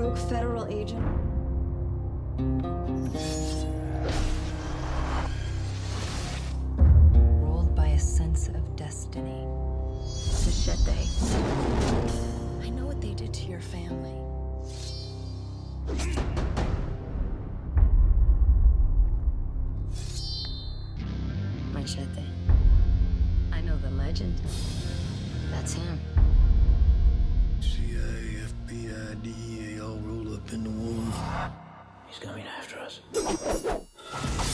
rogue federal agent? Ruled by a sense of destiny. Machete. I know what they did to your family. Machete. I know the legend. That's him. CIA, FBI, DEA all rolled up into one. He's coming after us.